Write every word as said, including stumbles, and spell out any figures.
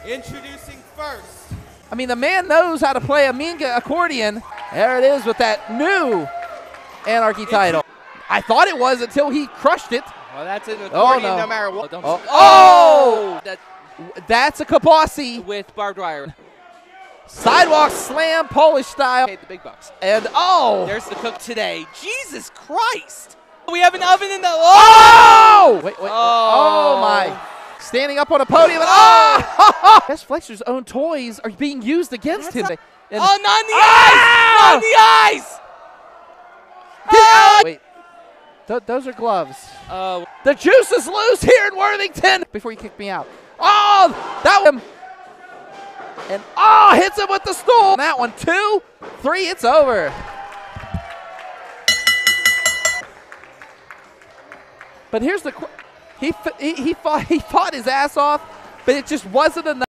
Introducing first. I mean, the man knows how to play a mean accordion. There it is with that new Anarchy title. I thought it was until he crushed it. Well, that's an accordion Oh, no. no matter what. Oh, Oh, oh! That That's a Kabasi. with barbed wire. Sidewalk slam, Polish style. Paid the big bucks. And oh! There's the cook today. Jesus Christ! We have an oven in the. Oh! Wait, wait. Oh. Oh, my. Standing up on a podium. And oh! Best Flexer's own toys are being used against him. That's And- Oh, not in the Ah! ice! Not in the ice! Ah! Wait. Th those are gloves. Oh, The juice is loose here in Worthington. Before you kick me out. Oh, that one. And oh, hits him with the stool. That one, two, three, it's over. But here's the, qu he, he, he, fought, he fought his ass off, but it just wasn't enough.